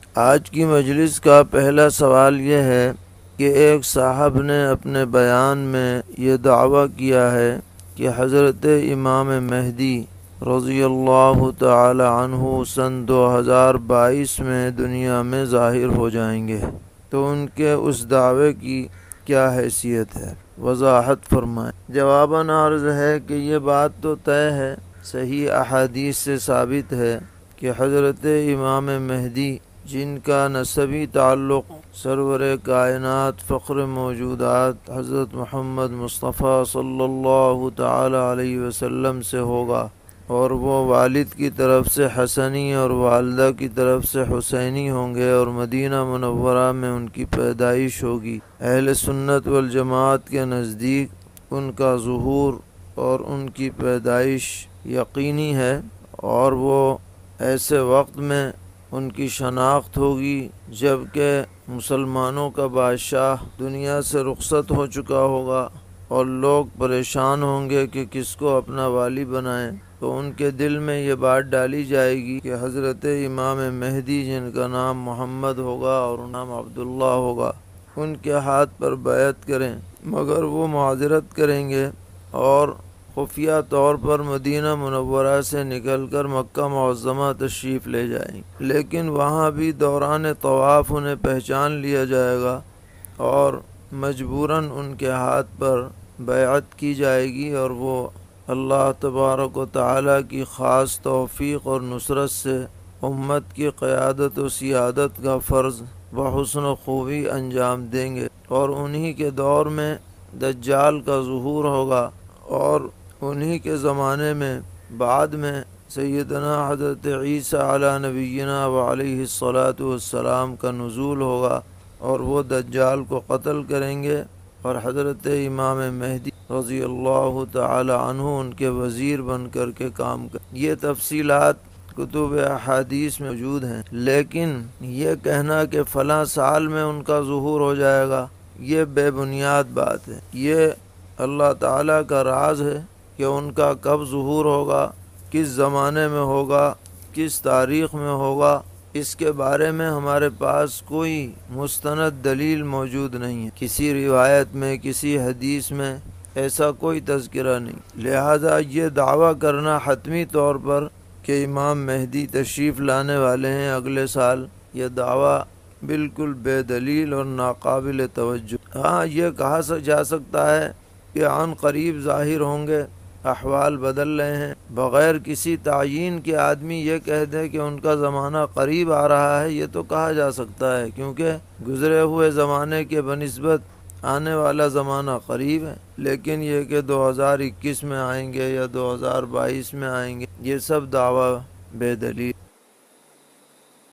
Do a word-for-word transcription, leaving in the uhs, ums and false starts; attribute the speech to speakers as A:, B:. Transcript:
A: آج کی مجلس کا پہلا سوال یہ ہے کہ ایک صاحب نے اپنے بیان میں یہ دعویٰ کیا ہے کہ حضرت امام مہدی رضی اللہ تعالی عنہ سن دو ہزار بائیس میں دنیا میں ظاہر ہو جائیں گے، تو ان کے اس دعوے کی کیا حیثیت ہے؟ وضاحت فرمائیں۔ جواباً عرض ہے کہ یہ بات تو طے ہے، صحیح احادیث سے ثابت ہے کہ حضرت امام مہدی، جن کا نسبی تعلق سرور کائنات فخر موجودات حضرت محمد مصطفیٰ صلی اللہ تعالی علیہ وسلم سے ہوگا، اور وہ والد کی طرف سے حسنی اور والدہ کی طرف سے حسینی ہوں گے، اور مدینہ منورہ میں ان کی پیدائش ہوگی۔ اہل سنت والجماعت کے نزدیک ان کا ظہور اور ان کی پیدائش یقینی ہے، اور وہ ایسے وقت میں ان کی شناخت ہوگی جب کہ مسلمانوں کا بادشاہ دنیا سے رخصت ہو چکا ہوگا، اور لوگ پریشان ہوں گے کہ کس کو اپنا والی بنائیں، تو ان کے دل میں یہ بات ڈالی جائے گی کہ حضرت امام مہدی، جن کا نام محمد ہوگا اور نام عبداللہ ہوگا، ان کے ہاتھ پر بیعت کریں، مگر وہ معذرت کریں گے اور خفیہ طور پر مدینہ منورہ سے نکل کر مکہ معظمہ تشریف لے جائیں گے، لیکن وہاں بھی دوران طواف انہیں پہچان لیا جائے گا اور مجبوراً ان کے ہاتھ پر بیعت کی جائے گی، اور وہ اللہ تبارک و تعالی کی خاص توفیق اور نصرت سے امت کی قیادت و سیادت کا فرض بحسن و خوبی انجام دیں گے، اور انہی کے دور میں دجال کا ظہور ہوگا، اور انہی کے زمانے میں بعد میں سیدنا حضرت عیسیٰ علی نبینا و علیہ الصلاۃ والسلام کا نزول ہوگا، اور وہ دجال کو قتل کریں گے، اور حضرت امام مہدی رضی اللہ تعالی عنہ ان کے وزیر بن کر کے کام کریں۔ یہ تفصیلات کتب احادیث میں موجود ہیں، لیکن یہ کہنا کہ فلاں سال میں ان کا ظہور ہو جائے گا، یہ بے بنیاد بات ہے۔ یہ اللہ تعالیٰ کا راز ہے کہ ان کا کب ظہور ہوگا، کس زمانے میں ہوگا، کس تاریخ میں ہوگا، اس کے بارے میں ہمارے پاس کوئی مستند دلیل موجود نہیں ہے، کسی روایت میں، کسی حدیث میں ایسا کوئی تذکرہ نہیں۔ لہذا یہ دعویٰ کرنا حتمی طور پر کہ امام مہدی تشریف لانے والے ہیں اگلے سال، یہ دعویٰ بالکل بے دلیل اور ناقابل توجہ۔ ہاں، یہ کہا جا سکتا ہے کہ عن قریب ظاہر ہوں گے، احوال بدل رہے ہیں، بغیر کسی تعیین کے آدمی یہ کہہ دے کہ ان کا زمانہ قریب آ رہا ہے، یہ تو کہا جا سکتا ہے، کیونکہ گزرے ہوئے زمانے کے بنسبت آنے والا زمانہ قریب ہے، لیکن یہ کہ دو ہزار اکیس میں آئیں گے یا دو ہزار بائیس میں آئیں گے، یہ سب دعویٰ بے دلیل۔